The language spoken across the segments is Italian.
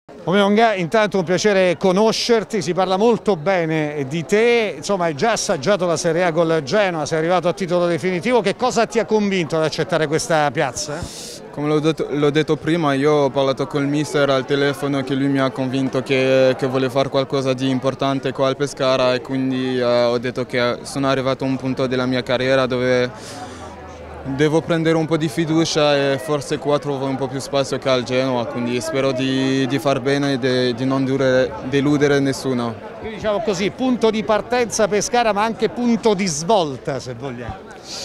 Omionga, intanto un piacere conoscerti, si parla molto bene di te, insomma hai già assaggiato la Serie A col Genoa, sei arrivato a titolo definitivo, che cosa ti ha convinto ad accettare questa piazza? Come l'ho detto prima, io ho parlato col mister al telefono che lui mi ha convinto che vuole fare qualcosa di importante qua al Pescara e quindi ho detto che sono arrivato a un punto della mia carriera dove devo prendere un po' di fiducia e forse qua trovo un po' più spazio che al Genoa, quindi spero di far bene e di non deludere nessuno. Io diciamo così, punto di partenza Pescara ma anche punto di svolta se vogliamo.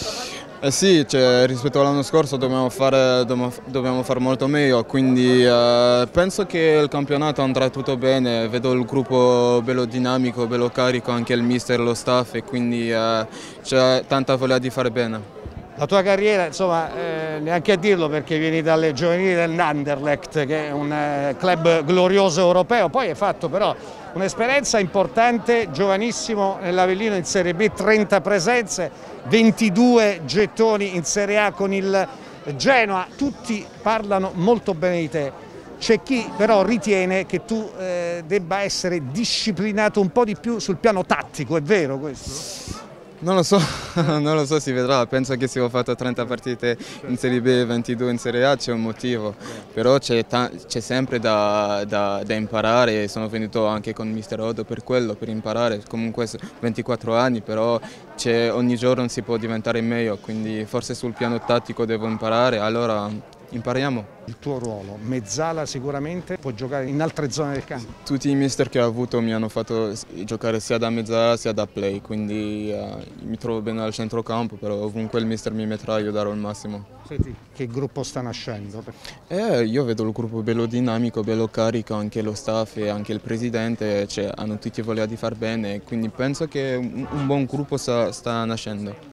Sì, cioè, rispetto all'anno scorso dobbiamo fare molto meglio, quindi penso che il campionato andrà tutto bene, vedo il gruppo bello dinamico, bello carico, anche il mister e lo staff e quindi c'è tanta voglia di fare bene. La tua carriera, insomma, neanche a dirlo perché vieni dalle giovanili dell'Anderlecht, che è un club glorioso europeo, poi hai fatto però un'esperienza importante, giovanissimo nell'Avellino in Serie B, 30 presenze, 22 gettoni in Serie A con il Genoa, tutti parlano molto bene di te. C'è chi però ritiene che tu debba essere disciplinato un po' di più sul piano tattico, è vero questo? Non lo so, non lo so, si vedrà, penso che se ho fatto 30 partite in Serie B e 22 in Serie A c'è un motivo, però c'è sempre da imparare e sono venuto anche con Mister Odo per quello, per imparare, comunque 24 anni, però ogni giorno si può diventare meglio, quindi forse sul piano tattico devo imparare, allora impariamo. Il tuo ruolo, mezzala sicuramente, può giocare in altre zone del campo. Tutti i mister che ho avuto mi hanno fatto giocare sia da mezzala sia da play, quindi mi trovo bene al centrocampo, però ovunque il mister mi metterà io darò il massimo. Senti, che gruppo sta nascendo? Io vedo il gruppo bello dinamico, bello carico, anche lo staff e anche il presidente, hanno tutti voglia di far bene, quindi penso che un buon gruppo sta nascendo.